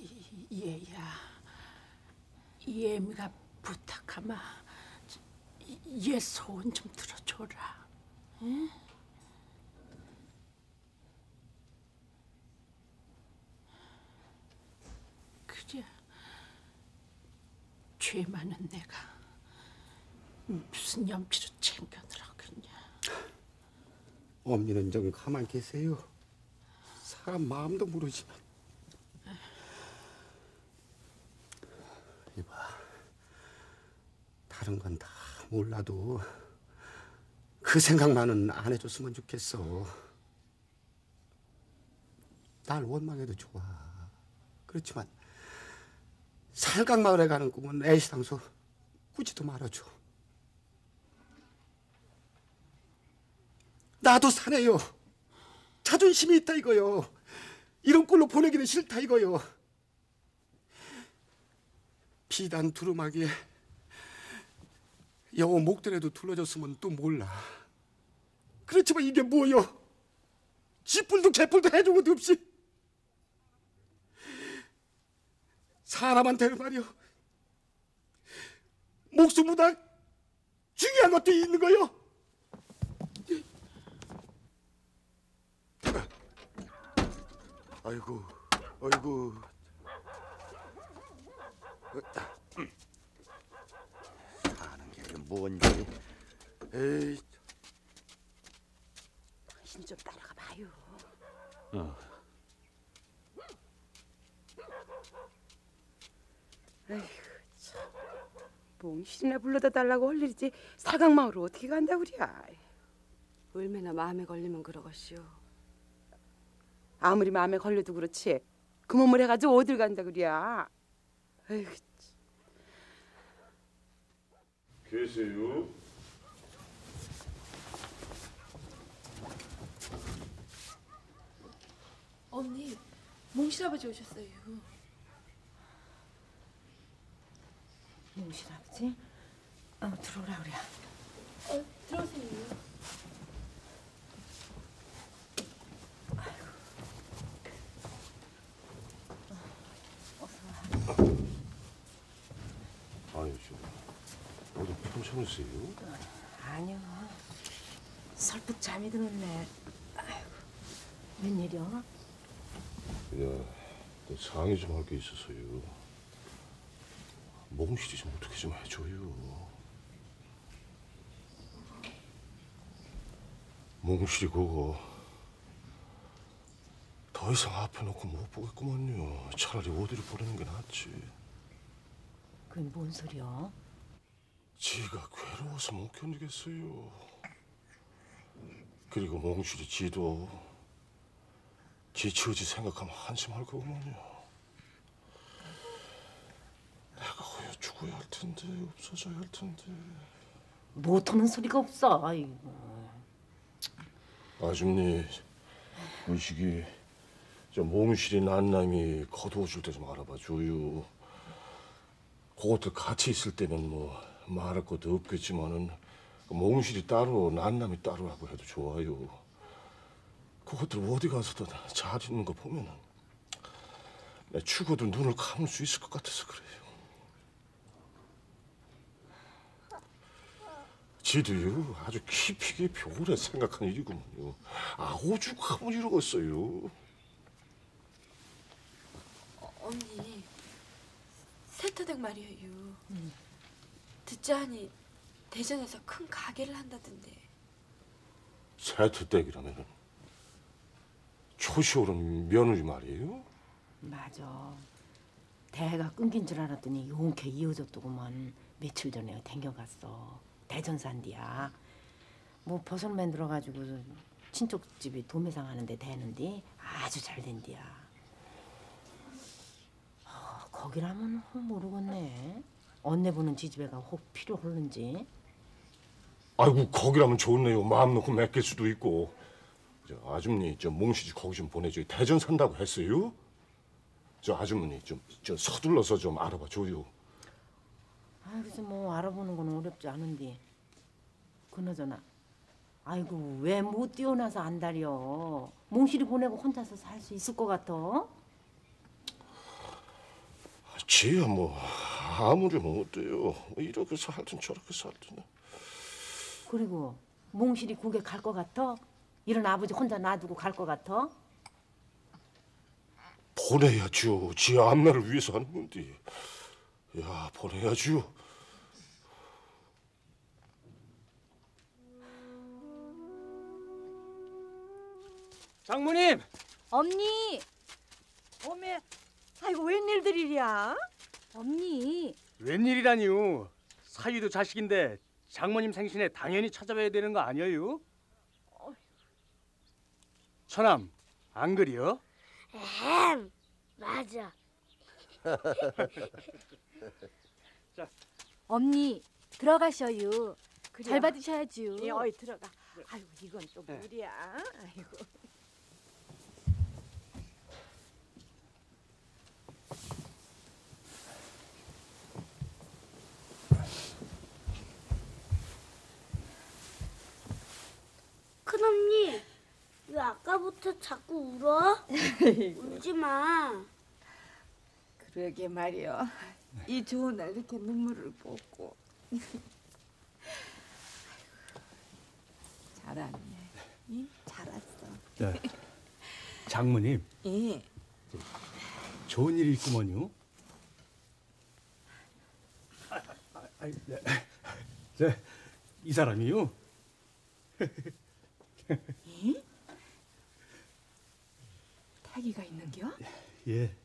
얘야, 예미가 부탁하마 얘 소원 좀 들어줘라. 응? 그래, 죄 많은 내가 무슨 염치로 챙겨느라겠냐. 엄니는 좀 가만 계세요. 사람 마음도 모르지만. 이봐, 다른 건 다 몰라도 그 생각만은 안 해줬으면 좋겠어. 날 원망해도 좋아. 그렇지만 살각마을에 가는 꿈은 애시당초 꾸지도 말아줘. 나도 사내요. 자존심이 있다 이거요. 이런 꼴로 보내기는 싫다 이거요. 비단 두루마기에 여우 목들에도 둘러졌으면 또 몰라. 그렇지만 이게 뭐요? 쥐뿔도 개뿔도 해준 것도 없이 사람한테는 말이요, 목숨보다 중요한 것도 있는 거요. 아이고, 아이고. 사는 게 뭔지. 에이. 당신 좀 따라가 봐요. 에휴, 참. 몽실이나 불러다 달라고 할 일이지 살각마을로 어떻게 간다 그랴. 얼마나 마음에 걸리면 그러겠시오. 아무리 마음에 걸려도 그렇지 그 몸을 해가지고 어딜 간다 그랴. 에휴. 계세요? 언니, 몽실아버지 오셨어요. 몽실아버지? 들어오라 그래. 들어오세요. 아유, 저 어디 편찮으세요 아니요. 설득 잠이 들었네. 아이고, 웬일이야? 야, 너 상의 좀 할 게 있어서요. 몽실이 좀 어떻게 좀 해줘요. 몽실이 그거 더 이상 앞에 놓고 못 보겠구만요. 차라리 어디를 보내는 게 낫지. 그게 뭔 소리야? 지가 괴로워서 못 견디겠어요. 그리고 몽실이 지도 지치우지 생각하면 한심할 거구만요. 내가 왜 죽어야 할 텐데, 없어져야 할 텐데. 못하는 소리가 없어. 아이고. 아줌니, 그 시기 저 몽실이 난남이 거두어줄 때 좀 알아봐 줘요. 그것들 같이 있을 때는 뭐 말할 것도 없겠지만은 몽실이 따로 난남이 따로라고 해도 좋아요. 그것들 어디 가서도 잘 있는 거 보면은 내 죽어도 눈을 감을 수 있을 것 같아서 그래요. 지도요 아주 깊이 오래 생각한 일이구먼요. 오죽하면 이러겠어요. 언니, 세터댁 말이에요. 듣자 하니 대전에서 큰 가게를 한다던데. 세트댁이라면은 초시오른 며느리 말이에요? 맞아. 대가 끊긴 줄 알았더니 용케 이어졌더구먼. 며칠 전에 댕겨갔어. 대전 산디야. 뭐 버섯 만들어가지고 친척 집이 도매상 하는데 되는데 아주 잘 된디야. 거기라면 모르겠네. 언내 보는 지지배가 혹 필요 없는지. 아이고 거기라면 좋네요. 마음 놓고 맡길 수도 있고. 저 아줌니 저 몽시지 거기 좀 보내줘요. 대전 산다고 했어요? 저 아주머니 좀 저 서둘러서 좀 알아봐 줘요. 그래서 뭐 알아보는 건 어렵지 않은데. 그나저나 아이고 왜 못 뛰어나서 안달이여. 몽실이 보내고 혼자서 살 수 있을 것 같아? 지야 뭐 아무리 뭐 어때요? 이렇게 살든 저렇게 살든. 그리고 몽실이 국에 갈 것 같아? 이런 아버지 혼자 놔두고 갈 것 같아? 보내야죠. 지 앞날을 위해서 하는 건데. 야, 보내야죠. 장모님! 엄니, 어메, 아이고 웬일들이랴? 엄니. 웬일이라니요? 사위도 자식인데 장모님 생신에 당연히 찾아뵈야 되는 거 아니에요? 처남, 안 그리요? 맞아. 엄니, 들어가셔요. 잘 받으셔야지요. 예, 어이 들어가. 아이고 이건 또 뭐랴? 아이고. 큰언니, 왜 아까부터 자꾸 울어? 울지 마. 그러게 말이여. 이 좋은 날 이렇게 눈물을 뽑고. 잘았네. 응? 잘했어. 네. 장모님, 예. 좋은 일이 있구먼요. 네. 네, 이 사람이요. 타기가 있는겨? 예.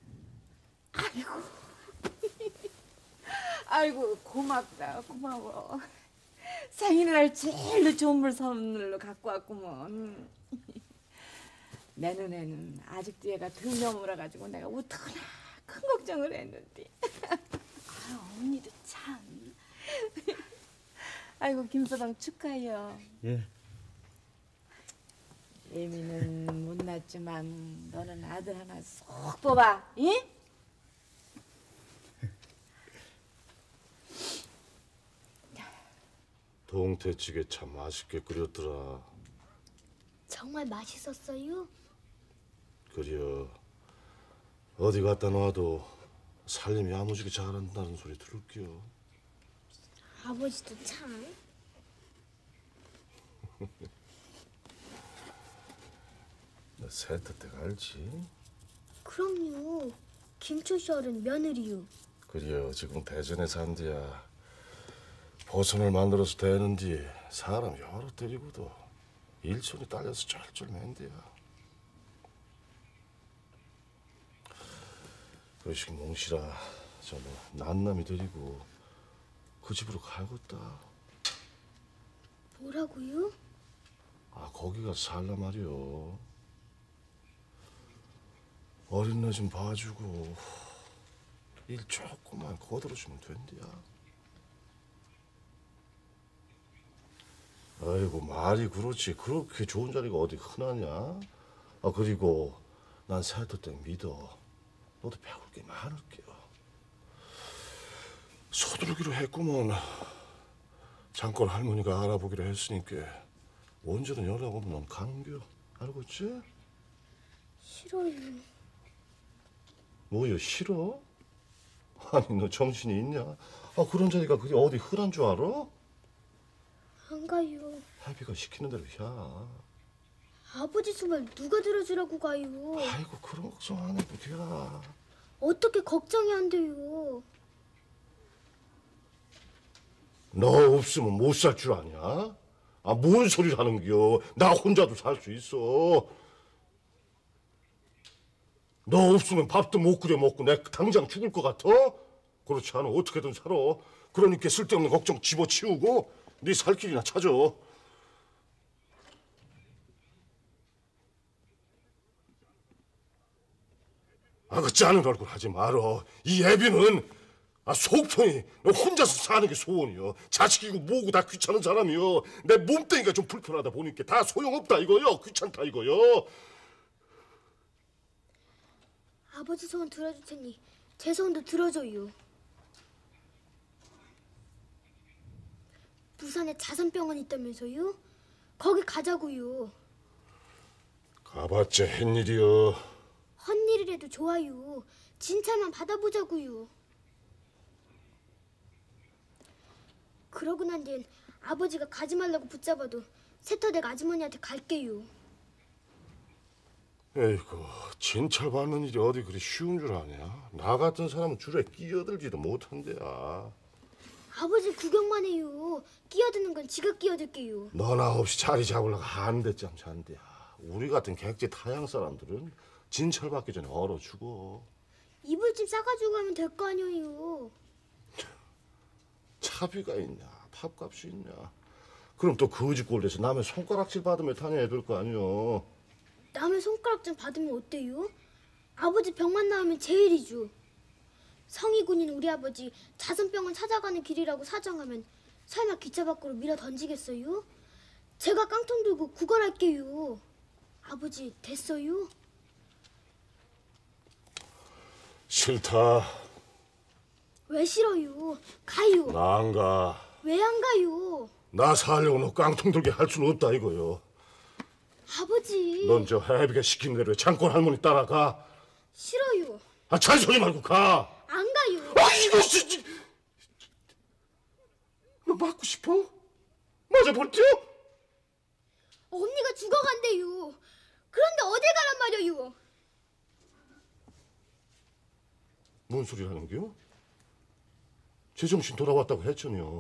아이고 고맙다 고마워. 생일날 제일 좋은 물 선물로 갖고 왔구먼. 내 눈에는 아직도 얘가 덜 넘어라가지고 내가 어떡하나 큰 걱정을 했는데. 아유 언니도 참. 아이고 김서방 축하해요. 예. 예미는 못났지만 너는 아들 하나 쏙 뽑아. 응? 동태찌개 참 맛있게 끓였더라. 정말 맛있었어요? 그려. 어디 갖다 놔도 살림이 야무지게 잘한다는 소리 들을게요. 아버지도 참. 너 세트댁 알지? 그럼요. 김초시 어른 며느리요. 그려. 지금 대전에 산디야. 보선을 만들어서 되는디 사람 여러 데리고도 일손이 딸려서 쩔쩔맨디야. 그러시기 몽실아, 저 뭐 난남이 데리고 그 집으로 가야겠다. 뭐라고요? 아, 거기 가서 살라 말이오. 어린 애 좀 봐주고 일 조금만 거들어주면 된디야. 아이고 말이 그렇지. 그렇게 좋은 자리가 어디 흔하냐? 아, 그리고 난 세트댁 믿어. 너도 배울 게 많을게요. 서두르기로 했구먼. 잠깐 할머니가 알아보기로 했으니까 언제든 연락 오면 넌 가는겨. 알겠지? 싫어요. 뭐여, 싫어? 아니 너 정신이 있냐? 아, 그런 자리가 그게 어디 흔한 줄 알아? 안 가요. 해비가 시키는 대로 야. 아버지 수발 누가 들어주라고 가요? 아이고 그런 걱정 안 해도 돼야. 어떻게 걱정이 안 돼요? 너 없으면 못 살 줄 아냐? 아, 뭔 소리를 하는겨? 나 혼자도 살 수 있어. 너 없으면 밥도 못 끓여 먹고 내 당장 죽을 것 같아? 그렇지 않아 어떻게든 살아. 그러니까 쓸데없는 걱정 집어치우고 네 살 길이나 찾아. 아, 그 짜는 얼굴 하지 말어. 이 애비는 속편이 너 혼자서 사는 게 소원이여. 자식이고 뭐고 다 귀찮은 사람이여. 내 몸뚱이가 좀 불편하다 보니까 다 소용없다 이거요. 귀찮다 이거요. 아버지 소원 들어줄 테니 제 소원도 들어줘요. 부산에 자선병원 있다면서요? 거기 가자고요. 가봤자 햇일이여. 헛일이라 아버지들이라도 좋아요. 진찰만 받아보자고요. 그러고 난 뒤엔 아버지가 가지 말라고 붙잡아도 세터댁 아주머니한테 갈게요. 에이구, 진찰 받는 일이 어디 그리 쉬운 줄 아냐? 나 같은 사람은 줄에 끼어들지도 못한대야. 아버지 구경만 해요. 끼어드는 건 지가 끼어들게요. 너나 없이 자리 잡으려고 한대짬 잔대야. 우리 같은 객지 타양 사람들은 진찰 받기 전에 얼어 죽어. 이불짐 싸가지고 가면 될 거 아니에요. 차비가 있냐, 밥값이 있냐. 그럼 또 거지 꼴대서 남의 손가락질 받으며 다녀야 될 거 아니오. 남의 손가락질 받으면 어때요? 아버지 병만 나으면 제일이죠. 성의군인 우리 아버지 자선병원 찾아가는 길이라고 사정하면 설마 기차 밖으로 밀어 던지겠어요? 제가 깡통 들고 구걸할게요. 아버지 됐어요? 싫다. 왜 싫어요? 가요. 나 안 가. 왜 안 가요? 나 살려고 너 깡통 들게 할 수는 없다 이거요. 아버지. 넌 저 해비가 시킨 대로 장권 할머니 따라가. 싫어요. 아, 잔소리 말고 가. 안 가요. 아, 이거 진짜. 너 맞고 싶어? 맞아 볼게요. 언니가 죽어간대요. 그런데 어딜 가란 말이에요? 뭔 소리 하는겨? 제정신 돌아왔다고 했잖여.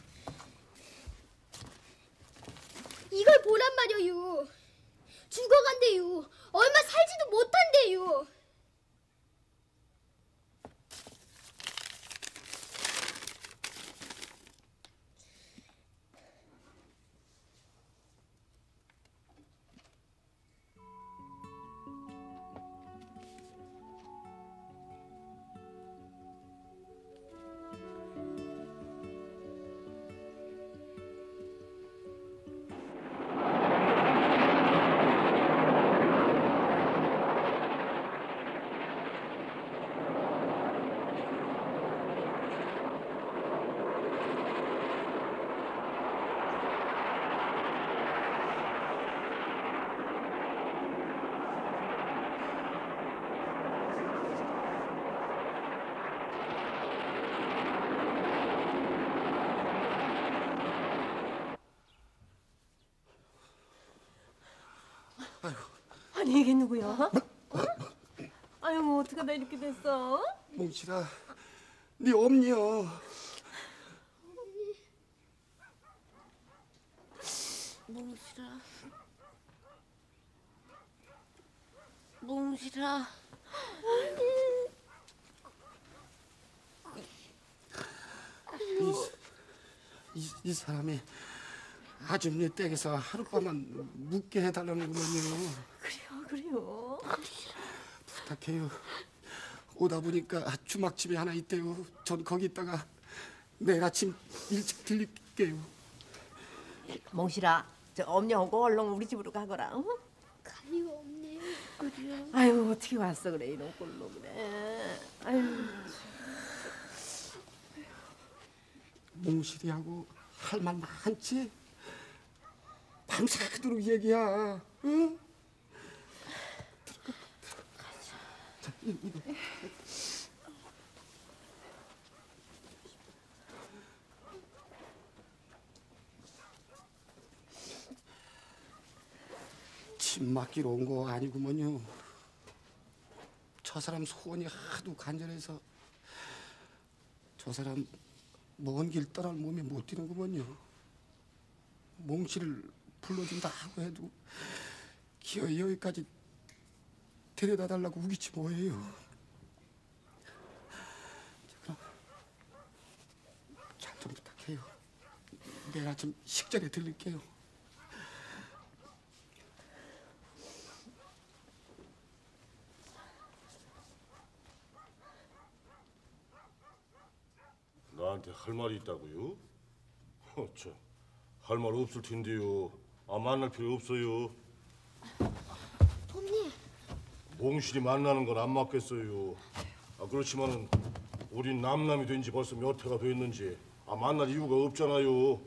이걸 보란 말이에요. 죽어간대요. 얼마 살지도 못한대요. 아니 이게 누구야? 어? 아이고 어떡하다 이렇게 됐어? 몽실아, 네 엄니여. 몽실아. 몽실아. 이 사람이 아줌니 댁에서 하룻밤만 묵게 해달라는구만요. 그래요. 부탁해요. 오다 보니까 주막집이 하나 있대요. 전 거기 있다가 내일 아침 일찍 들릴게요. 몽실아, 저 엄녀하고 얼른 우리 집으로 가거라. 응? 갈 리가 없네. 그래요. 아유 어떻게 왔어 그래 이런 꼴로 그래. 아유. 몽실이하고 할 말 많지? 밤새도록 얘기야. 응? 들어가. 자, 이거. 집 맡기러 온 거 아니구먼요. 저 사람 소원이 하도 간절해서 저 사람 먼 길 떠날 몸에 못 뛰는구먼요. 몽실을 불러준다 하고 해도 기어이 여기까지 데려다 달라고 우기지 뭐예요. 그럼 잘 좀 부탁해요. 내일 아침 식전에 들릴게요. 나한테 할 말이 있다고요? 참, 할 말 없을 텐데요. 아, 만날 필요 없어요. 엄니. 몽실이 만나는 건 안 맞겠어요. 아, 그렇지만은 우린 남남이 된 지 벌써 몇 해가 됐는지 만날 이유가 없잖아요.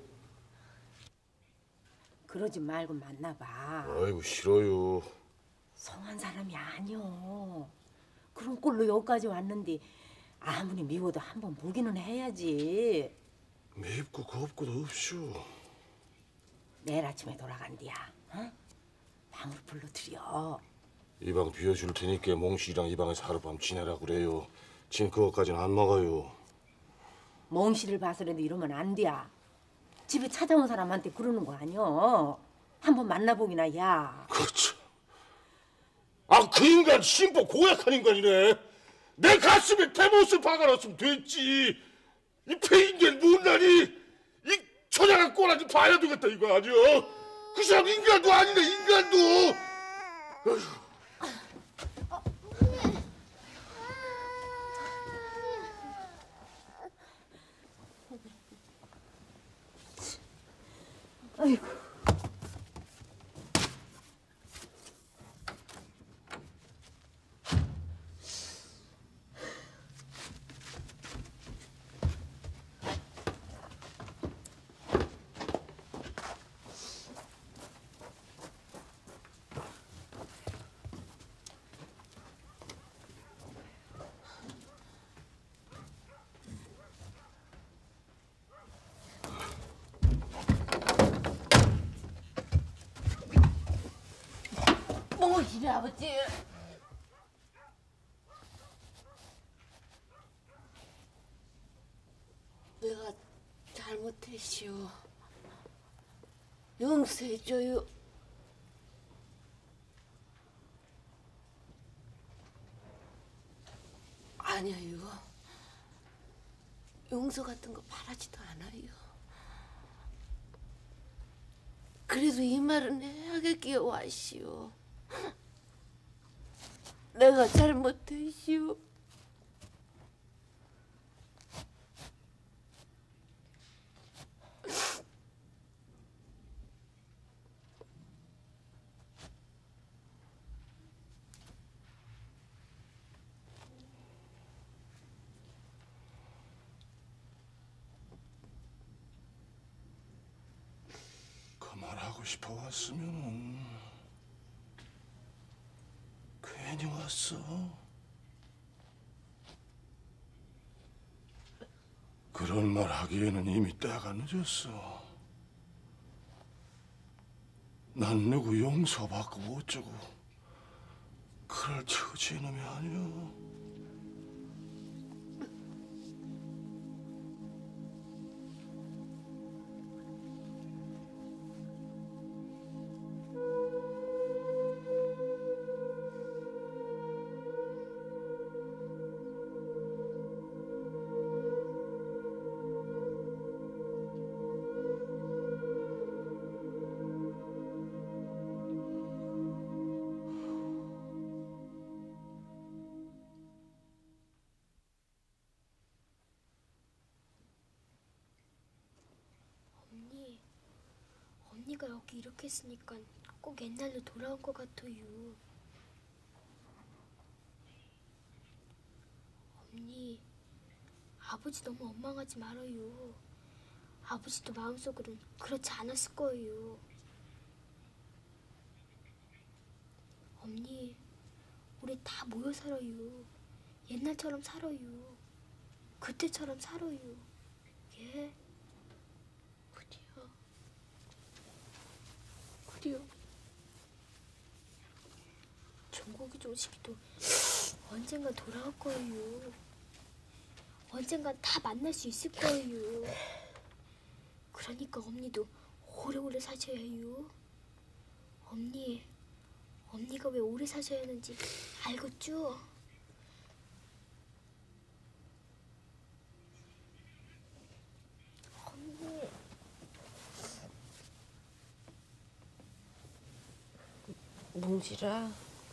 그러지 말고 만나봐. 아이고 싫어요. 성한 사람이 아니오. 그런 꼴로 여기까지 왔는데 아무리 미워도 한번 보기는 해야지. 맵고 겁고도 없슈. 내일 아침에 돌아간디야. 어? 방으로 불러드려. 이 방 비워줄 테니까 몽실이랑 이 방에서 하룻밤 지내라 그래요. 진 그것까지는 안 먹어요. 몽실을 봐서라도 이러면 안 돼. 집에 찾아온 사람한테 그러는 거 아니여. 한번 만나보기나 야. 그렇죠. 아, 그 인간 심보 고약한 인간이네. 내 가슴에 대못을 박아놨으면 됐지. 이 폐인간 못나니 이 처장한 꼬라지 봐야 되겠다 이거 아니여. 그 사람 인간도 아니네 인간도. 어휴. 아이고. 몽실이 아버지. 내가 잘못했시오. 용서해줘요. 아니요. 용서 같은 거 바라지도 않아요. 그래도 이 말은 해야겠기에 와시오. 내가 잘못했시오. 그 말하고 싶어 왔으면은 괜히 왔어. 그런 말 하기에는 이미 때가 늦었어. 난 누구 용서받고 어쩌고 그럴 처지의 놈이 아니오. 언니가 여기 이렇게 했으니까 꼭 옛날로 돌아온 것 같아요. 언니, 아버지 너무 원망하지 말아요. 아버지도 마음속으로는 그렇지 않았을 거예요. 언니, 우리 다 모여 살아요. 옛날처럼 살아요. 그때처럼 살아요. 예? 그래요. 종국이 종식이도 언젠간 돌아올 거예요. 언젠간 다 만날 수 있을 거예요. 그러니까 언니도 오래오래 사셔야 해요. 언니가 왜 오래 사셔야 하는지 알겠죠? 언니. 몽실아,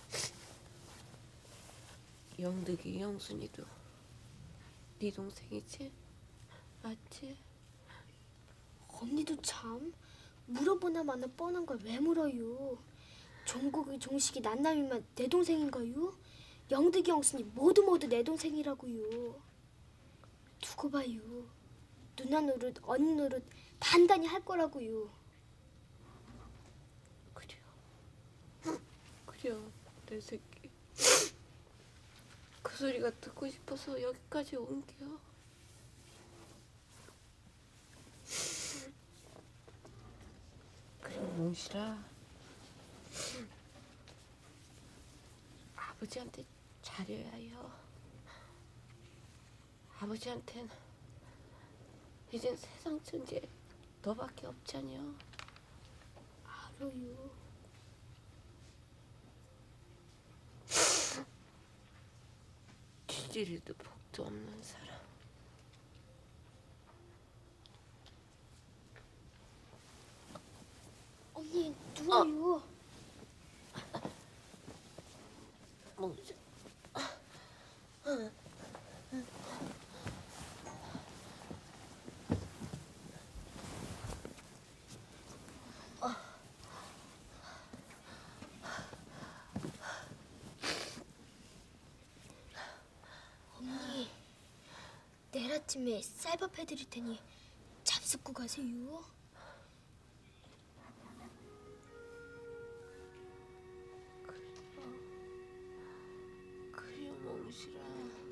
영득이 영순이도 네 동생이지? 맞지? 언니도 참 물어보나 마나 뻔한 걸 왜 물어요? 종국이 종식이 난남이만 내 동생인가요? 영득이 영순이 모두 내 동생이라고요. 두고 봐요. 누나 노릇 언니 노릇 단단히 할 거라고요. 그래요, 내 새끼. 소리가 듣고 싶어서 여기까지 온겨. 그리고 몽실아, 아버지한테 잘해야 해요. 아버지한텐 이젠 세상 천지에 너밖에 없잖여. 알아요. 뒤지리도 복도 없는 사람. 언니 누워요. 몽실. 언니 내일 아침에 쌀밥 해드릴 테니 잡숫고 가세요. 그래요 몽실아.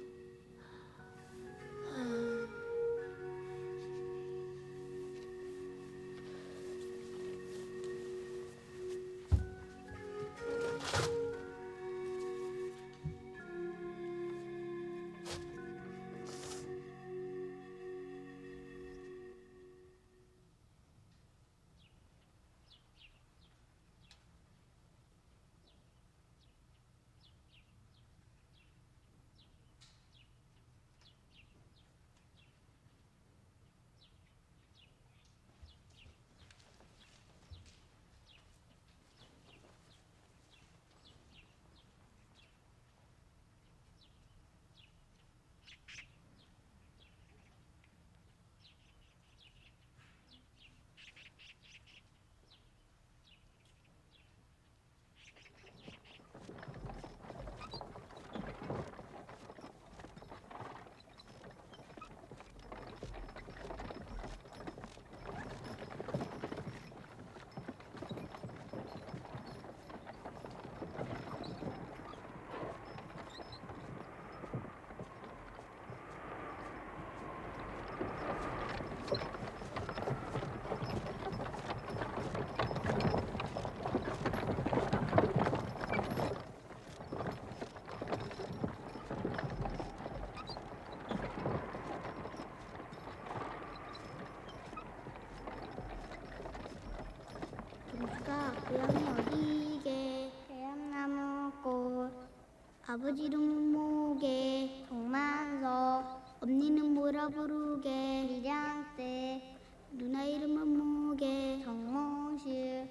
우리가 고향이 어디게 대양나무꽃 아버지 이름은 뭐게 정만석 언니는 뭐라 부르게 미량대 누나 이름은 뭐게 정몽실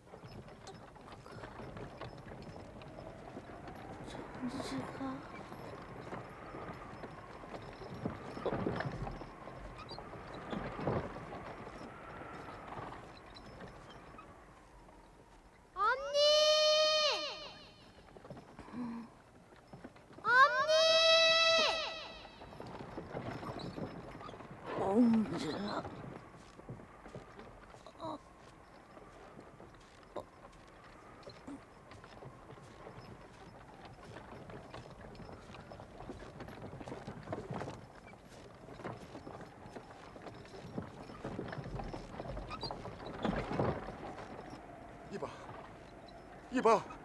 정지가 몽실아. 이봐